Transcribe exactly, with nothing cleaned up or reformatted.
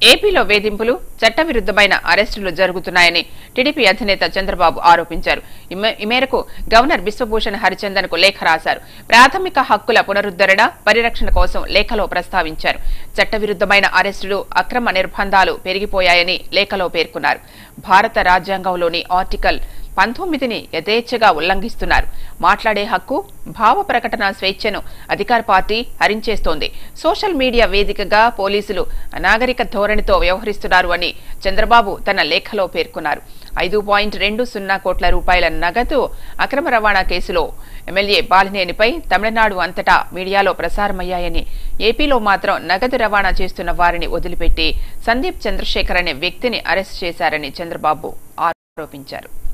ఏపీలో వేధింపులు, చట్టవిరుద్ధమైన అరెస్టులు జరుగుతున్నాయని టీడీపీ అధినేత చంద్రబాబు ఆరోపించారు. ఈ మేరకు గవర్నర్ బిశ్వభూషణ్ హరిచందన్ కు లేఖ రాశారు. ప్రాథమిక హక్కుల పునరుద్ధరణ, పరిరక్షణ కోసం లేఖలో ప్రస్తావించారు. చట్టవిరుద్ధమైన అరెస్టులు, అక్రమ నిర్బంధాలు పెరిగిపోయాయని లేఖలో పేర్కొన్నారు. భారత రాజ్యాంగంలోని ఆర్టికల్ పంతొమ్మిదిని యథేచ్ఛగా ఉల్లంఘిస్తున్నారు. మాట్లాడే హక్కు, భావ ప్రకటన స్వేచ్ఛను అధికార పార్టీ హరించేస్తోంది. సోషల్ మీడియా వేదికగా పోలీసులు అనాగరిక ధోరణితో వ్యవహరిస్తున్నారు అని చంద్రబాబు తన లేఖలో పేర్కొన్నారు. ఐదు పాయింట్ రెండు సున్నా కోట్ల రూపాయల నగదు అక్రమ రవాణా కేసులో ఎమ్మెల్యే బాలినేనిపై తమిళనాడు అంతటా మీడియాలో ప్రసారమయ్యాయని, ఏపీలో మాత్రం నగదు రవాణా చేస్తున్న వారిని వదిలిపెట్టి సందీప్ చంద్రశేఖర్ అనే వ్యక్తిని అరెస్ట్ చేశారని చంద్రబాబు ఆరోపించారు.